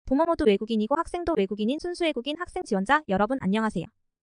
부모 모두 외국인이고 학생도 외국인인 순수 외국인 학생 지원자 여러분 안녕하세요.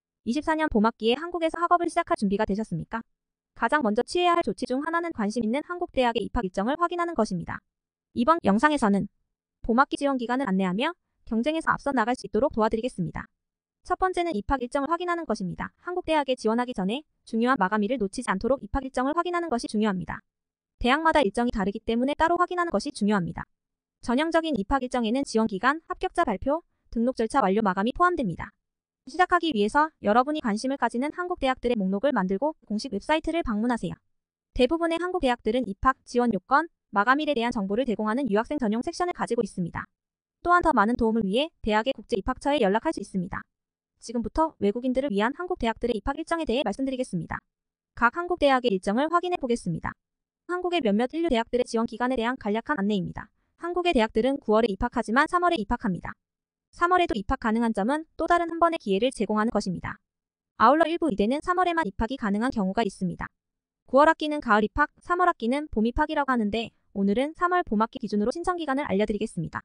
24년 봄학기에 한국에서 학업을 시작할 준비가 되셨습니까? 가장 먼저 취해야 할 조치 중 하나는 관심 있는 한국 대학의 입학 일정을 확인하는 것입니다. 이번 영상에서는 봄학기 지원 기간을 안내하며 경쟁에서 앞서 나갈 수 있도록 도와드리겠습니다. 첫 번째는 입학 일정을 확인하는 것입니다. 한국 대학에 지원하기 전에 중요한 마감일을 놓치지 않도록 입학 일정을 확인하는 것이 중요합니다. 대학마다 일정이 다르기 때문에 따로 확인하는 것이 중요합니다. 전형적인 입학 일정에는 지원 기간, 합격자 발표, 등록 절차 완료 마감이 포함됩니다. 시작하기 위해서 여러분이 관심을 가지는 한국 대학들의 목록을 만들고 공식 웹사이트를 방문하세요. 대부분의 한국 대학들은 입학, 지원 요건, 마감일에 대한 정보를 제공하는 유학생 전용 섹션을 가지고 있습니다. 또한 더 많은 도움을 위해 대학의 국제입학처에 연락할 수 있습니다. 지금부터 외국인들을 위한 한국 대학들의 입학 일정에 대해 말씀드리겠습니다. 각 한국 대학의 일정을 확인해 보겠습니다. 한국의 몇몇 인류 대학들의 지원 기간에 대한 간략한 안내입니다. 한국의 대학들은 9월에 입학하지만 3월에 입학합니다. 3월에도 입학 가능한 점은 또 다른 한 번의 기회를 제공하는 것입니다. 아울러 일부 의대는 3월에만 입학이 가능한 경우가 있습니다. 9월 학기는 가을 입학, 3월 학기는 봄 입학이라고 하는데 오늘은 3월 봄학기 기준으로 신청 기간을 알려드리겠습니다.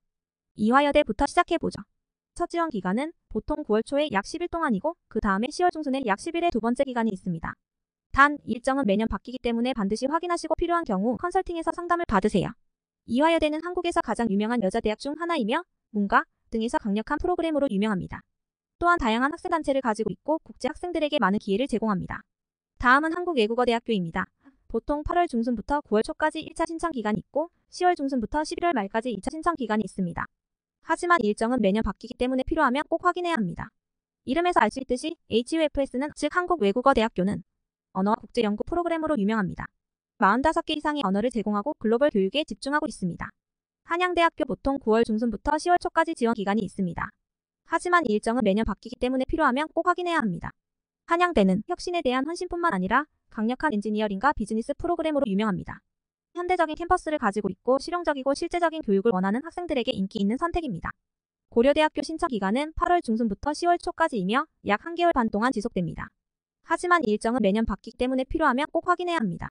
이화여대부터 시작해보죠. 첫 지원 기간은 보통 9월 초에 약 10일 동안이고 그 다음에 10월 중순에 약 10일의 두 번째 기간이 있습니다. 단, 일정은 매년 바뀌기 때문에 반드시 확인하시고 필요한 경우 컨설팅에서 상담을 받으세요. 이화여대는 한국에서 가장 유명한 여자대학 중 하나이며 문과 등에서 강력한 프로그램으로 유명합니다. 또한 다양한 학생단체를 가지고 있고 국제 학생들에게 많은 기회를 제공합니다. 다음은 한국외국어대학교입니다. 보통 8월 중순부터 9월 초까지 1차 신청 기간이 있고 10월 중순부터 11월 말까지 2차 신청 기간이 있습니다. 하지만 일정은 매년 바뀌기 때문에 필요하면 꼭 확인해야 합니다. 이름에서 알 수 있듯이 HUFS는 즉 한국외국어대학교는 언어와 국제연구 프로그램으로 유명합니다. 45개 이상의 언어를 제공하고 글로벌 교육에 집중하고 있습니다. 한양대학교 보통 9월 중순부터 10월 초까지 지원 기간이 있습니다. 하지만 이 일정은 매년 바뀌기 때문에 필요하면 꼭 확인해야 합니다. 한양대는 혁신에 대한 헌신뿐만 아니라 강력한 엔지니어링과 비즈니스 프로그램으로 유명합니다. 현대적인 캠퍼스를 가지고 있고 실용적이고 실제적인 교육을 원하는 학생들에게 인기 있는 선택입니다. 고려대학교 신청 기간은 8월 중순부터 10월 초까지이며 약 1개월 반 동안 지속됩니다. 하지만 이 일정은 매년 바뀌기 때문에 필요하면 꼭 확인해야 합니다.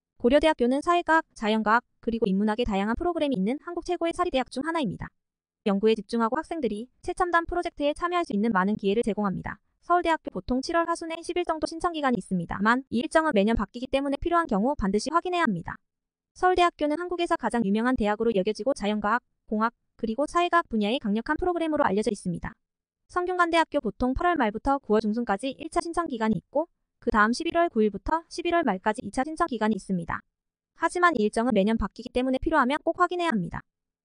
고려대학교는 사회과학, 자연과학, 그리고 인문학의 다양한 프로그램이 있는 한국 최고의 사립대학 중 하나입니다. 연구에 집중하고 학생들이 최첨단 프로젝트에 참여할 수 있는 많은 기회를 제공합니다. 서울대학교 보통 7월 하순에 10일 정도 신청 기간이 있습니다만 이 일정은 매년 바뀌기 때문에 필요한 경우 반드시 확인해야 합니다. 서울대학교는 한국에서 가장 유명한 대학으로 여겨지고 자연과학, 공학, 그리고 사회과학 분야의 강력한 프로그램으로 알려져 있습니다. 성균관대학교 보통 8월 말부터 9월 중순까지 1차 신청 기간이 있고 그 다음 11월 9일부터 11월 말까지 2차 신청 기간이 있습니다. 하지만 이 일정은 매년 바뀌기 때문에 필요하면 꼭 확인해야 합니다.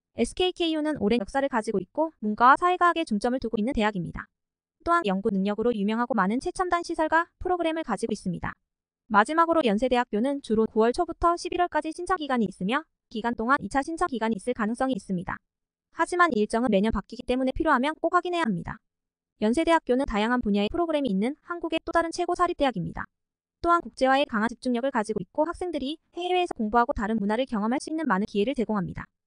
SKKU는 오랜 역사를 가지고 있고 문과와 사회과학에 중점을 두고 있는 대학입니다. 또한 연구 능력으로 유명하고 많은 최첨단 시설과 프로그램을 가지고 있습니다. 마지막으로 연세대학교는 주로 9월 초부터 11월까지 신청 기간이 있으며 기간 동안 2차 신청 기간이 있을 가능성이 있습니다. 하지만 이 일정은 매년 바뀌기 때문에 필요하면 꼭 확인해야 합니다. 연세대학교는 다양한 분야의 프로그램이 있는 한국의 또 다른 최고 사립대학입니다. 또한 국제화에 강한 집중력을 가지고 있고 학생들이 해외에서 공부하고 다른 문화를 경험할 수 있는 많은 기회를 제공합니다.